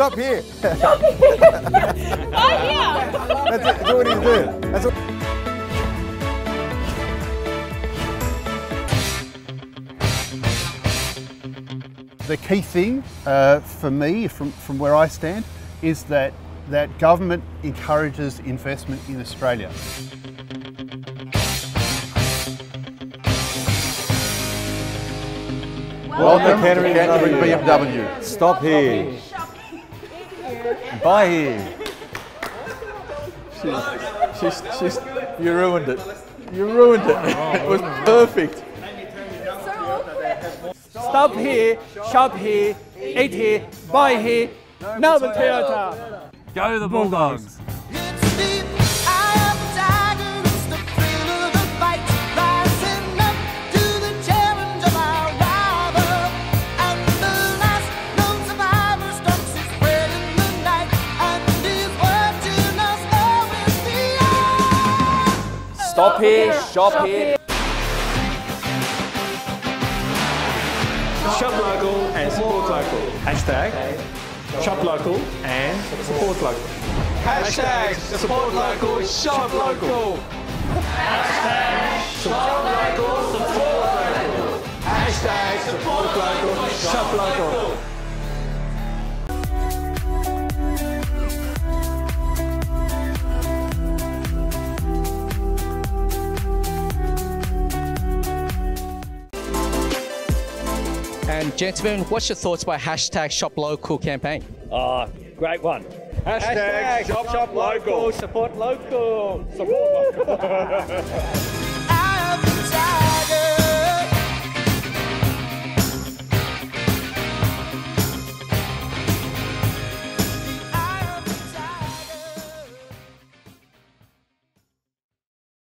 shop here. Buy here. That's it. That's all we need to do. That's all. The key thing for me, from where I stand, is that government encourages investment in Australia. Welcome to Canterbury BMW. Stop here. Buy here. You ruined it. You ruined it. It was perfect. Stop here, shop here, eat here, buy here. Melbourne Toyota. Go the Bulldogs. Stop here, shop here. Shop local and support local. Hashtag shop local and support local. Hashtag support local, shop local. Hashtag shop local, support local. Hashtag support local, shop local. And gentlemen, what's your thoughts by hashtag Shop Local campaign? Great one. Hashtag shop local, support local. Support local.